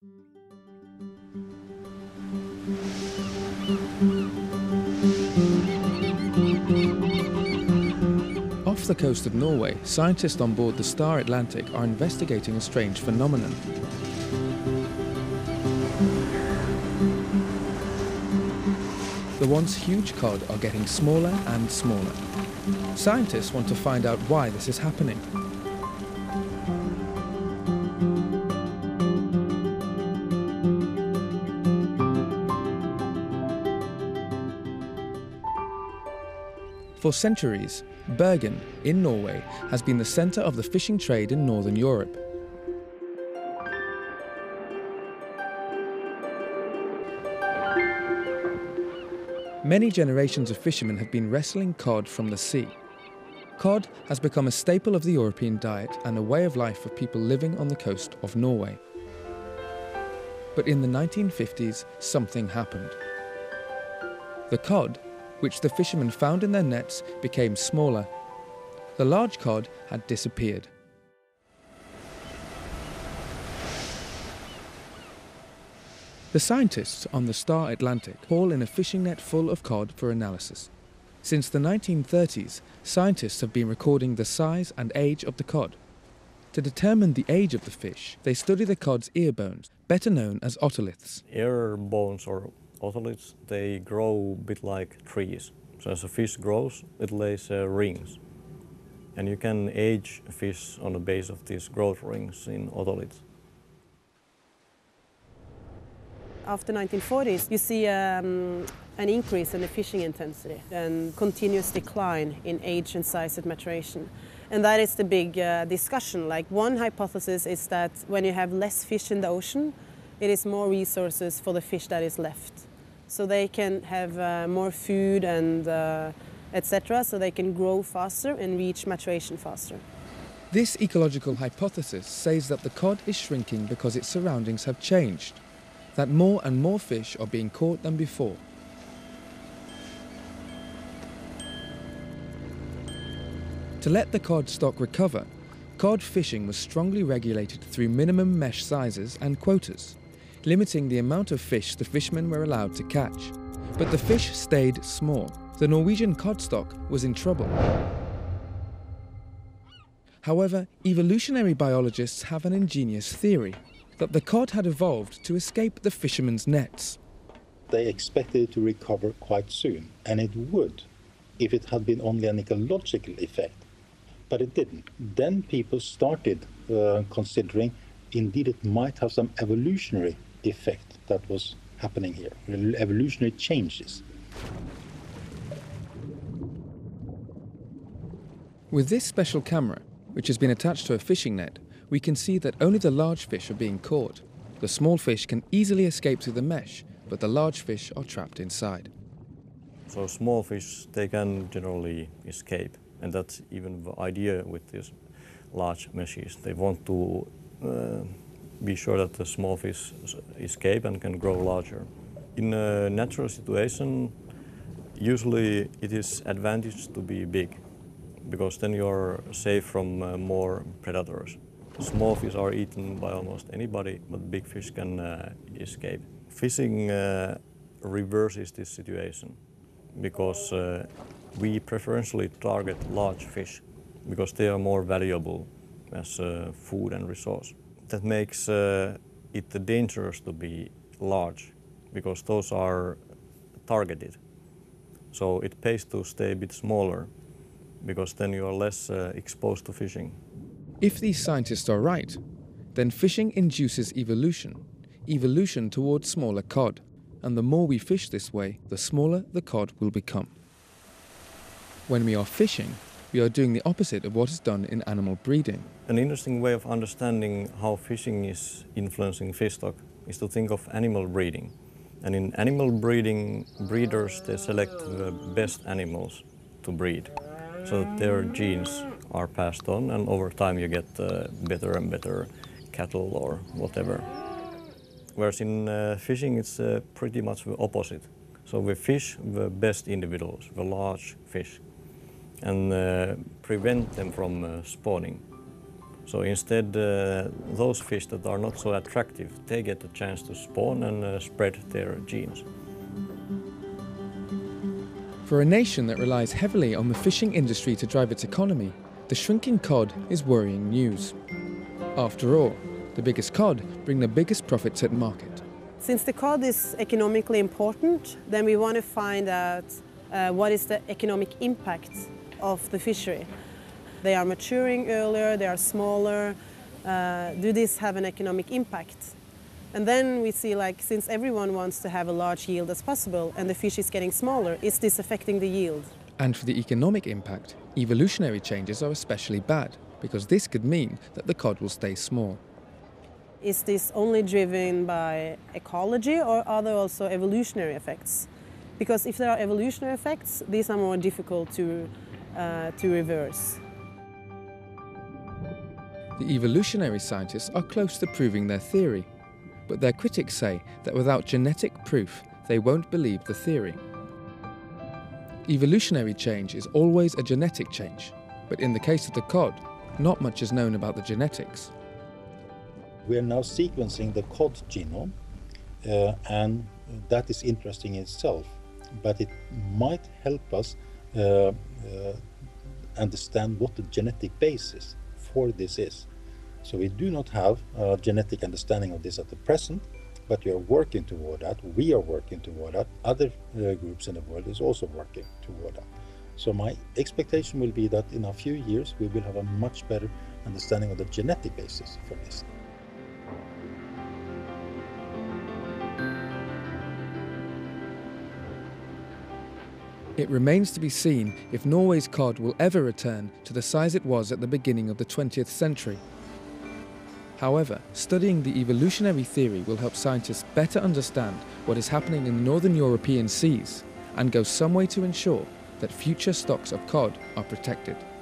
Off the coast of Norway, scientists on board the Star Atlantic are investigating a strange phenomenon. The once huge cod are getting smaller and smaller. Scientists want to find out why this is happening. For centuries, Bergen, in Norway, has been the centre of the fishing trade in Northern Europe. Many generations of fishermen have been wresting cod from the sea. Cod has become a staple of the European diet and a way of life for people living on the coast of Norway. But in the 1950s, something happened. The cod, which the fishermen found in their nets, became smaller. The large cod had disappeared. The scientists on the Star Atlantic haul in a fishing net full of cod for analysis. Since the 1930s, scientists have been recording the size and age of the cod. To determine the age of the fish, they study the cod's ear bones, better known as otoliths. Ear bones or otoliths, they grow a bit like trees. So as a fish grows, it lays rings. And you can age a fish on the base of these growth rings in otoliths. After 1940s, you see an increase in the fishing intensity and continuous decline in age and size at maturation. And that is the big discussion. Like, one hypothesis is that when you have less fish in the ocean, it is more resources for the fish that is left. So they can have more food and etc. So they can grow faster and reach maturation faster. This ecological hypothesis says that the cod is shrinking because its surroundings have changed, that more and more fish are being caught than before. To let the cod stock recover, cod fishing was strongly regulated through minimum mesh sizes and quotas, limiting the amount of fish the fishermen were allowed to catch. But the fish stayed small. The Norwegian cod stock was in trouble. However, evolutionary biologists have an ingenious theory that the cod had evolved to escape the fishermen's nets. They expected it to recover quite soon, and it would, if it had been only an ecological effect. But it didn't. Then people started considering, indeed, it might have some evolutionary effect that was happening here, evolutionary changes. With this special camera, which has been attached to a fishing net, we can see that only the large fish are being caught. The small fish can easily escape through the mesh, but the large fish are trapped inside. So small fish, they can generally escape, and that's even the idea with these large meshes. They want to be sure that the small fish escape and can grow larger. In a natural situation, usually it is advantage to be big, because then you're safe from more predators. Small fish are eaten by almost anybody, but big fish can escape. Fishing reverses this situation, because we preferentially target large fish, because they are more valuable as food and resource. That makes it dangerous to be large, because those are targeted. So it pays to stay a bit smaller, because then you are less exposed to fishing. If these scientists are right, then fishing induces evolution towards smaller cod, and the more we fish this way, the smaller the cod will become. When we are fishing, we are doing the opposite of what is done in animal breeding. An interesting way of understanding how fishing is influencing fish stock is to think of animal breeding. And in animal breeding, breeders, they select the best animals to breed, so that their genes are passed on, and over time you get better and better cattle or whatever. Whereas in fishing, it's pretty much the opposite. So we fish the best individuals, the large fish, and prevent them from spawning. So instead, those fish that are not so attractive, they get a chance to spawn and spread their genes. For a nation that relies heavily on the fishing industry to drive its economy, the shrinking cod is worrying news. After all, the biggest cod bring the biggest profits at market. Since the cod is economically important, then we want to find out what is the economic impact of the fishery. They are maturing earlier, they are smaller. Do these have an economic impact? And then we see, like, since everyone wants to have a large yield as possible and the fish is getting smaller, is this affecting the yield? And for the economic impact, evolutionary changes are especially bad, because this could mean that the cod will stay small. Is this only driven by ecology, or are there also evolutionary effects? Because if there are evolutionary effects, these are more difficult to reverse. The evolutionary scientists are close to proving their theory, but their critics say that without genetic proof, they won't believe the theory. Evolutionary change is always a genetic change, but in the case of the cod, not much is known about the genetics. We are now sequencing the cod genome, and that is interesting in itself, but it might help us understand what the genetic basis for this is. So we do not have a genetic understanding of this at the present, but we are working toward that. We are working toward that. Other groups in the world is also working toward that. So my expectation will be that in a few years we will have a much better understanding of the genetic basis for this. It remains to be seen if Norway's cod will ever return to the size it was at the beginning of the 20th century. However, studying the evolutionary theory will help scientists better understand what is happening in the northern European seas and go some way to ensure that future stocks of cod are protected.